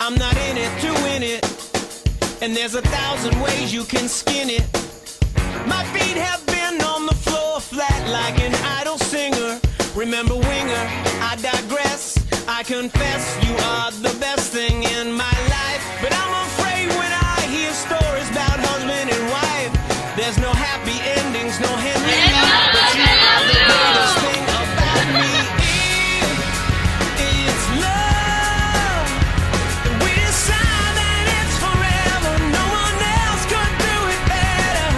I'm not in it to win it, and there's 1,000 ways you can skin it. My feet have been on the floor flat like an idle singer. Remember Winger, I digress. I confess you are the best thing in my life, but I'm afraid when I hear stories about husband and wife, there's no happy endings, no Henry Love, but you are the greatest thing about me. It's love. We decide that it's forever. No one else could do it better.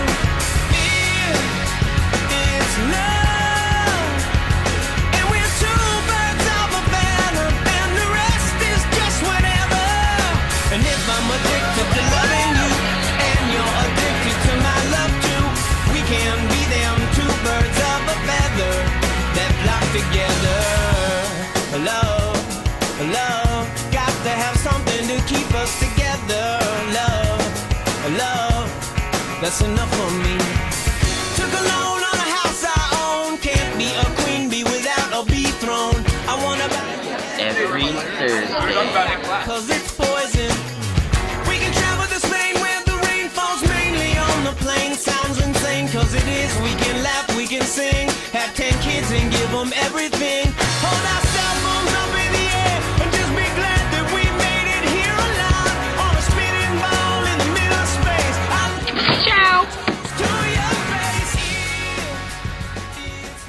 It's love. And we're two birds of a feather, and the rest is just whatever. And if I'm addicted to loving you, and you're addicted to my love too, we can be them two birds of a feather that flock together. Love, love, got to have something to keep us together. Love, love, that's enough for me. Took a loan on a house I own. Can't be a queen bee without a bee throne. I wanna buy Every Thursday. cause it's poison. We can travel to Spain where the rain falls mainly on the plain. Sounds insane cause it is. We can laugh, we can sing, have 10 kids and give them everything. Hold our cell phones up in the air and just be glad that we made it here alive on a spinning ball in the middle of space. Ciao. To your face, yeah, it's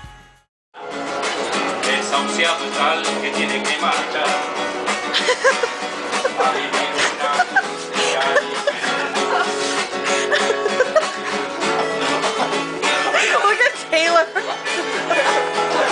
love. Desahuciado tal que tiene que marchar. A vivir una Look at Taylor.